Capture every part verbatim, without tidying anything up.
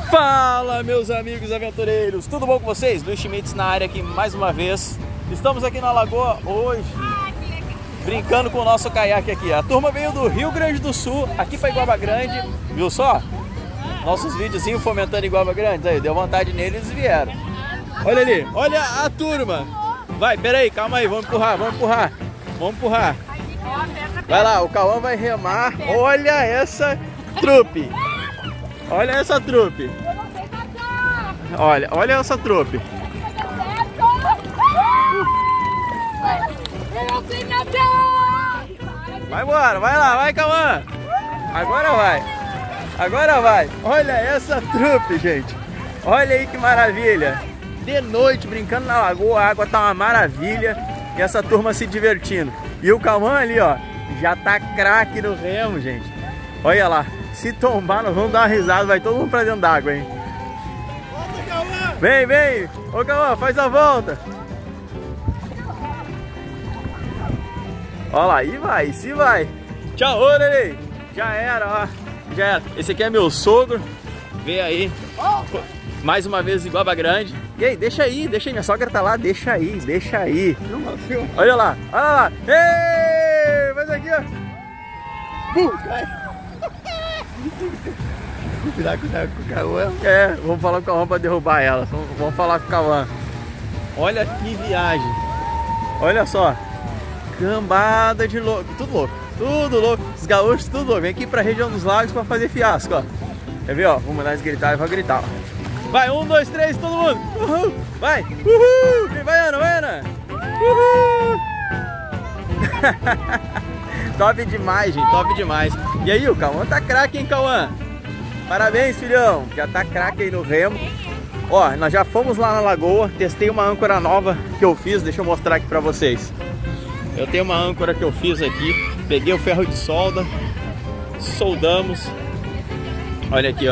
Fala, meus amigos aventureiros, tudo bom com vocês? Luiz Schmitz na área aqui mais uma vez. Estamos aqui na lagoa hoje, brincando com o nosso caiaque aqui. A turma veio do Rio Grande do Sul, aqui para Iguaba Grande, viu só? Nossos videozinhos fomentando Iguaba Grande, aí deu vontade neles, eles vieram. Olha ali, olha a turma. Vai, peraí, calma aí, vamos empurrar, vamos empurrar, vamos empurrar. Vai lá, o Cauã vai remar. Olha essa trupe. Olha essa trupe. Olha, olha essa trupe. Vai embora, vai lá, vai, Cauã. Agora vai. Agora vai. Olha essa trupe, gente. Olha aí que maravilha. De noite, brincando na lagoa, a água tá uma maravilha. E essa turma se divertindo. E o Cauã ali, ó, já tá craque no remo, gente. Olha lá. Se tombar, nós vamos dar uma risada. Vai todo mundo pra dentro d'água, hein? Volta, Cauã! Vem, vem! Ô, Cauã, faz a volta! Olha lá, e vai, se vai! Tchau, olha aí! Já era, ó! Já era! Esse aqui é meu sogro. Vem aí! Mais uma vez em Iguaba Grande. E aí, deixa aí, deixa aí. Minha sogra tá lá, deixa aí, deixa aí. Filma, filma. Olha lá, olha lá! Ei! Faz aqui, ó! Pum, cai! Cuidado com o Cauã. É, vamos falar com o Cauã pra derrubar ela. Vamos falar com o Cauã. Olha que viagem. Olha só. Cambada de louco. Tudo louco. Tudo louco. Os gaúchos, tudo louco. Vem aqui pra região dos lagos pra fazer fiasco, ó. Quer ver, ó? Vamos mandar eles gritar e vai gritar, ó. Vai, um, dois, três, todo mundo. Uhul. Vai. Uhul. Vai, Ana, vai, Ana. Uhul. Top demais, gente. Top demais. E aí, o Cauã tá craque, hein, Cauã? Parabéns, filhão. Já tá craque aí no remo. Ó, nós já fomos lá na lagoa. Testei uma âncora nova que eu fiz. Deixa eu mostrar aqui pra vocês. Eu tenho uma âncora que eu fiz aqui. Peguei o ferro de solda. Soldamos. Olha aqui, ó.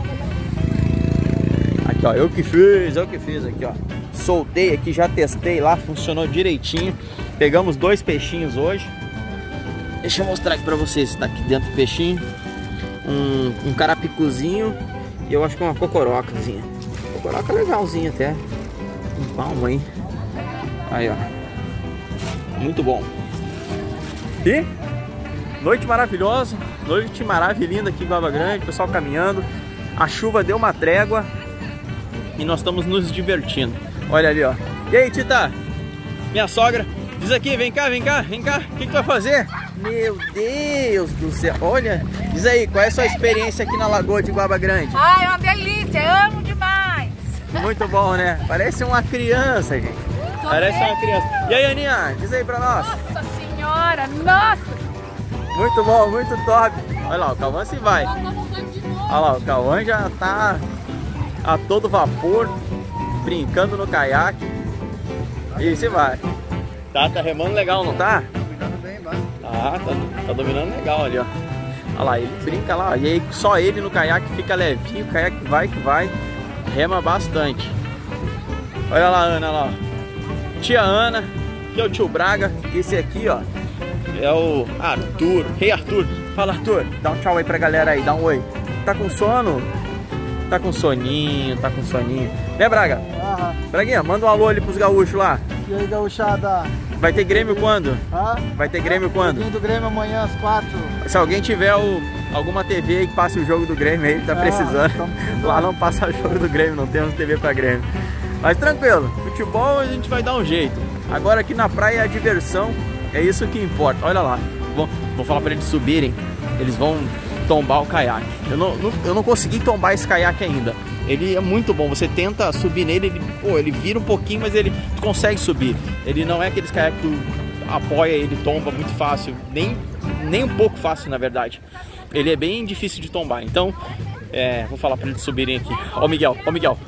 Aqui, ó. Eu que fiz, eu que fiz aqui, ó. Soldei aqui, já testei lá. Funcionou direitinho. Pegamos dois peixinhos hoje. Deixa eu mostrar aqui pra vocês. Tá aqui dentro do peixinho. Um, um carapicuzinho. E eu acho que uma cocorocazinha. Cocoroca legalzinha até. Um palmo aí. Aí, ó. Muito bom. E noite maravilhosa. Noite maravilhosa aqui em Iguaba Grande. Pessoal caminhando. A chuva deu uma trégua. E nós estamos nos divertindo. Olha ali, ó. E aí, Tita? Minha sogra. Diz aqui, vem cá, vem cá, vem cá. O que, que tu vai fazer? Meu Deus do céu. Olha, diz aí, qual é a sua experiência aqui na lagoa de Iguaba Grande? Ai, é uma delícia, amo demais. Muito bom, né? Parece uma criança, gente. Tô Parece bem. uma criança. E aí, Aninha, diz aí pra nós. Nossa senhora, nossa. Muito bom, muito top. Olha lá, o Cauã se vai. Ela tá voltando de novo. Olha lá, o Cauã já tá a todo vapor, brincando no caiaque. E se vai. Tá, tá remando legal, não tá? Cuidado bem, vai. Ah, tá, tá dominando legal ali, ó. Olha lá, ele brinca lá, ó. E aí só ele no caiaque fica levinho, o caiaque vai que vai, rema bastante. Olha lá, Ana, lá, ó. Tia Ana, que é o tio Braga, esse aqui, ó, é o Arthur, Rei Arthur. Fala, Arthur, dá um tchau aí pra galera aí, dá um oi. Tá com sono? Tá com soninho, tá com soninho. Né, Braga? Aham. Braguinha, manda um alô ali pros gaúchos lá. E aí, gauchada? Vai ter Grêmio quando? Ah? Vai ter Grêmio quando? Joguinho do Grêmio amanhã às quatro. Se alguém tiver o, alguma T V aí que passe o jogo do Grêmio aí, tá Ah, precisando. tamo precisando. Lá não passa o jogo do Grêmio, não temos T V pra Grêmio. Mas tranquilo, futebol a gente vai dar um jeito. Agora aqui na praia é a diversão, é isso que importa. Olha lá, vou, vou falar pra eles subirem, eles vão tombar o caiaque. Eu não, não, eu não consegui tombar esse caiaque ainda. Ele é muito bom, você tenta subir nele, ele, pô, ele vira um pouquinho, mas ele consegue subir. Ele não é aqueles caiaques que tu apoia, ele tomba muito fácil, nem, nem um pouco fácil na verdade. Ele é bem difícil de tombar, então é, vou falar para eles subirem aqui. Ó o Miguel, ó o Miguel.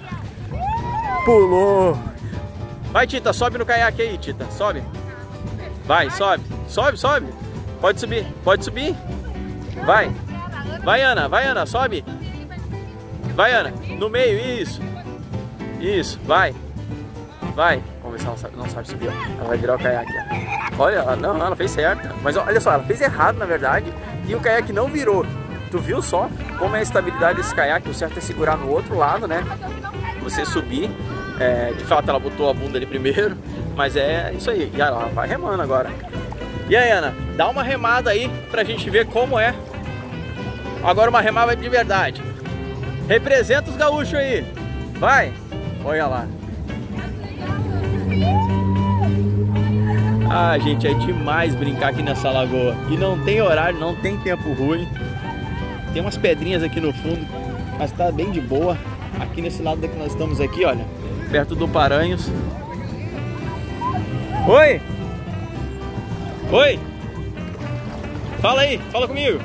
Pulou. Vai, Tita, sobe no caiaque aí, Tita, sobe. Vai, sobe, sobe, sobe. Pode subir, pode subir. Vai, vai Ana, vai Ana, sobe. Vai, Ana, no meio, isso. Isso, vai. Vai. Vamos ver se ela sabe, não sabe subir, ó. Ela vai virar o caiaque, ó. Olha, ela, não, ela fez certo. Mas olha só, ela fez errado, na verdade. E o caiaque não virou. tu viu só como é a estabilidade desse caiaque? O certo é segurar no outro lado, né? Você subir. É, de fato ela botou a bunda ali primeiro, mas é isso aí. E ela vai remando agora. E aí, Ana, dá uma remada aí pra gente ver como é. Agora uma remada de verdade. Representa os gaúchos aí. Vai. Olha lá. Ah, gente, é demais brincar aqui nessa lagoa. E não tem horário, não tem tempo ruim. Tem umas pedrinhas aqui no fundo, mas tá bem de boa. Aqui nesse lado que nós estamos aqui, olha, perto do Paranhos. Oi! Oi! Fala aí, fala comigo.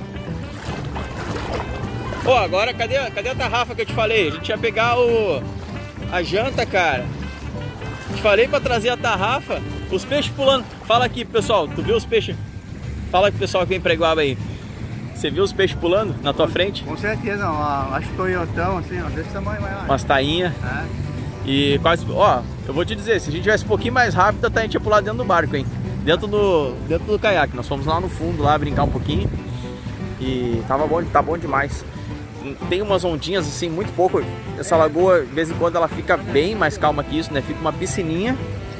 Ó, oh, agora cadê, cadê a tarrafa que eu te falei? A gente ia pegar o... a janta, cara. Te falei pra trazer a tarrafa. Os peixes pulando. Fala aqui, pessoal. Tu viu os peixes? Fala pro pessoal que vem pra Iguaba aí. Você viu os peixes pulando na tua frente? Com certeza, ó, acho que toiotão assim, ó, desse tamanho, vai lá. Umas tainhas. É. E quase... Ó, eu vou te dizer, se a gente tivesse um pouquinho mais rápido, a tainha tinha pulado dentro do barco, hein? Dentro do, dentro do caiaque. Nós fomos lá no fundo, lá brincar um pouquinho. E tava bom, tá bom demais. Tem umas ondinhas assim, muito pouco. Essa lagoa, de vez em quando, ela fica bem mais calma que isso, né? Fica uma piscininha.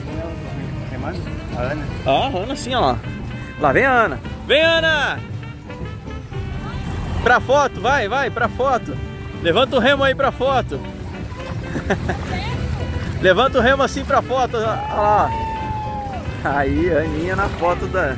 A Ana. Ah, a Ana sim, ó. Lá vem a Ana. Vem, Ana! Pra foto, vai, vai, pra foto. Levanta o remo aí pra foto. Levanta o remo assim pra foto. Olha lá. Aí, a Aninha na foto da...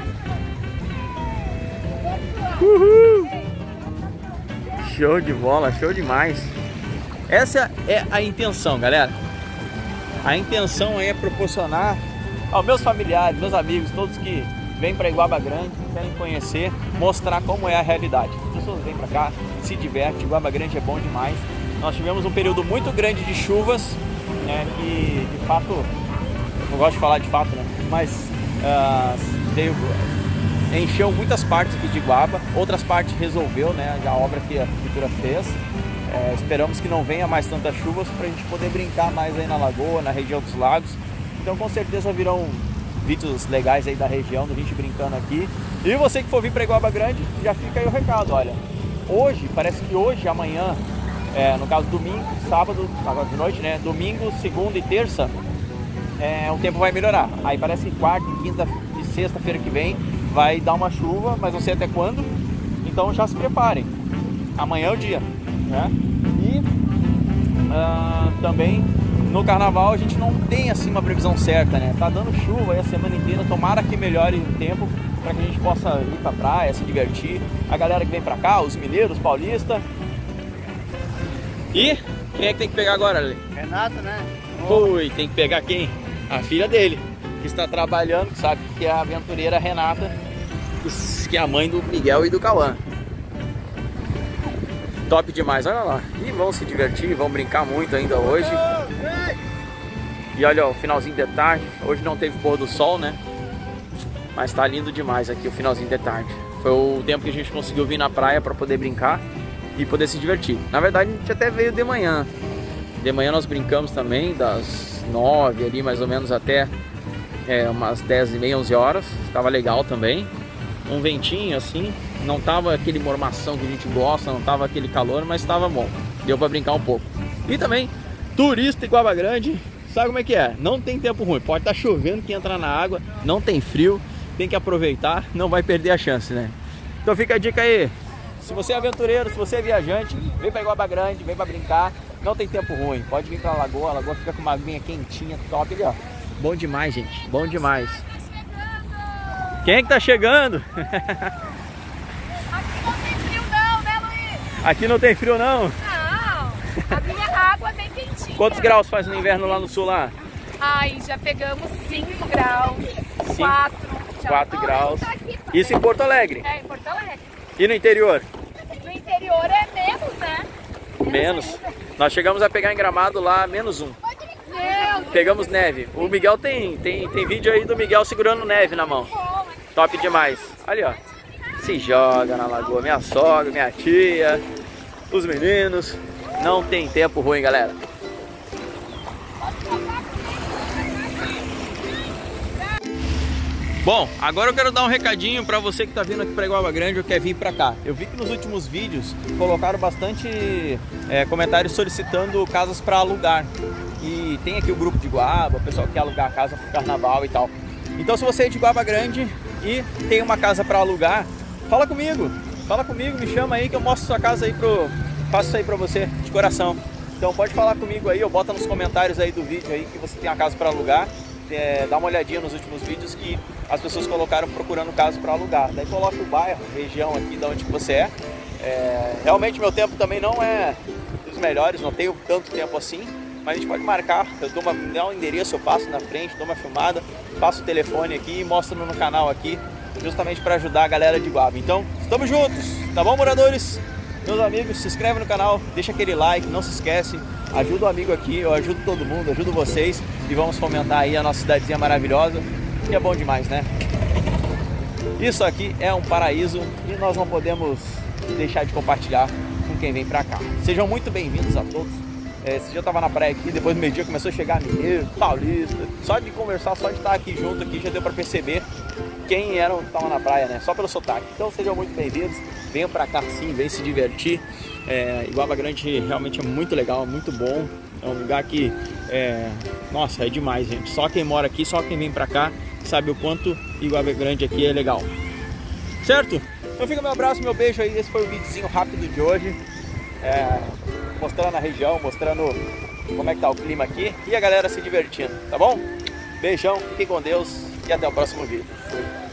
Uhul! Show de bola, show demais. Essa é a intenção, galera. A intenção é proporcionar aos meus familiares, meus amigos, todos que vêm para Iguaba Grande, querem conhecer, mostrar como é a realidade. As pessoas vêm para cá, se divertem, Iguaba Grande é bom demais. Nós tivemos um período muito grande de chuvas, né, que de fato, não gosto de falar de fato, né, mas uh, veio, encheu muitas partes aqui de Iguaba, outras partes resolveu, né, a obra que a prefeitura fez. É, esperamos que não venha mais tantas chuvas para a gente poder brincar mais aí na lagoa, na região dos lagos. Então com certeza virão vídeos legais aí da região, da gente brincando aqui. E você que for vir para Iguaba Grande, já fica aí o recado, olha. Hoje, parece que hoje, amanhã, é, no caso domingo, sábado, agora de noite, né? Domingo, segunda e terça, é, o tempo vai melhorar. Aí parece que quarta, quinta e sexta-feira que vem vai dar uma chuva, mas não sei até quando. Então já se preparem. Amanhã é o dia, né? E uh, também no carnaval a gente não tem assim uma previsão certa, né? Tá dando chuva aí a semana inteira, tomara que melhore o tempo para que a gente possa ir pra praia, se divertir. A galera que vem pra cá, os mineiros, paulistas. E quem é que tem que pegar agora, Ale? Renato, né? Ui, tem que pegar quem? A filha dele, que está trabalhando, que sabe que é a aventureira Renata, que é a mãe do Miguel e do Cauã. Top demais, olha lá. E vão se divertir, vão brincar muito ainda hoje. E olha ó, o finalzinho de tarde. Hoje não teve pôr do sol, né? Mas tá lindo demais aqui o finalzinho de tarde. Foi o tempo que a gente conseguiu vir na praia para poder brincar e poder se divertir. Na verdade a gente até veio de manhã. De manhã nós brincamos também, das nove ali mais ou menos até é, umas dez e meia, onze horas. Estava legal também. Um ventinho assim. Não tava aquele mormação que a gente gosta, não tava aquele calor, mas tava bom. Deu para brincar um pouco. E também, turista Iguaba Grande, sabe como é que é? Não tem tempo ruim. Pode estar chovendo que entra na água, não tem frio, tem que aproveitar, não vai perder a chance, né? Então fica a dica aí. Se você é aventureiro, se você é viajante, vem para Iguaba Grande, vem para brincar. Não tem tempo ruim. Pode vir para a lagoa, a lagoa fica com uma aguinha quentinha, top ali, ó. Bom demais, gente. Bom demais. Quem é que tá chegando? Aqui não tem frio não? Não, a minha água é bem quentinha. Quantos graus faz no inverno lá no sul lá? Ai, já pegamos cinco graus, Cinco, quatro. quatro graus. Isso em Porto Alegre? É, em Porto Alegre. E no interior? No interior é menos, né? Menos. Nós chegamos a pegar em Gramado lá menos um. Meu Pegamos neve. O Miguel tem, tem, tem vídeo aí do Miguel segurando neve na mão. Top demais. Ali ó. Se joga na lagoa, minha sogra, minha tia, os meninos. Não tem tempo ruim, galera. Bom, agora eu quero dar um recadinho para você que tá vindo aqui para Iguaba Grande ou quer vir para cá. Eu vi que nos últimos vídeos colocaram bastante é, comentários solicitando casas para alugar. E tem aqui o grupo de Iguaba, o pessoal que quer alugar casa pro carnaval e tal. Então se você é de Iguaba Grande e tem uma casa para alugar, fala comigo. Fala comigo, me chama aí que eu mostro sua casa aí pro... Faço isso aí pra você, de coração. Então pode falar comigo aí, ou bota nos comentários aí do vídeo aí que você tem uma casa para alugar. É, dá uma olhadinha nos últimos vídeos que as pessoas colocaram procurando casa para alugar. Daí coloca o bairro, região aqui de onde que você é. É. Realmente meu tempo também não é dos melhores, não tenho tanto tempo assim, mas a gente pode marcar, eu dou uma, dou um endereço, eu passo na frente, dou uma filmada, passo o telefone aqui e mostro no canal aqui, justamente para ajudar a galera de Iguaba. Então, estamos juntos, tá bom, moradores? Meus amigos, se inscreve no canal, deixa aquele like, não se esquece, ajuda o amigo aqui, eu ajudo todo mundo, ajudo vocês e vamos fomentar aí a nossa cidadezinha maravilhosa, que é bom demais, né? Isso aqui é um paraíso e nós não podemos deixar de compartilhar com quem vem pra cá. Sejam muito bem-vindos a todos. Esse dia eu tava na praia aqui, depois do meio-dia começou a chegar mineiro, paulista. Só de conversar, só de estar aqui junto aqui já deu pra perceber quem eram que estavam na praia, né? Só pelo sotaque. Então sejam muito bem-vindos, venham pra cá sim, venham se divertir. É, Iguaba Grande realmente é muito legal, muito bom. É um lugar que, é... nossa, é demais, gente. Só quem mora aqui, só quem vem pra cá sabe o quanto Iguaba Grande aqui é legal. Certo? Então fica meu abraço, meu beijo aí. Esse foi o videozinho rápido de hoje. É... mostrando a região, mostrando como é que tá o clima aqui e a galera se divertindo, tá bom? Beijão, fiquem com Deus e até o próximo vídeo. Fui.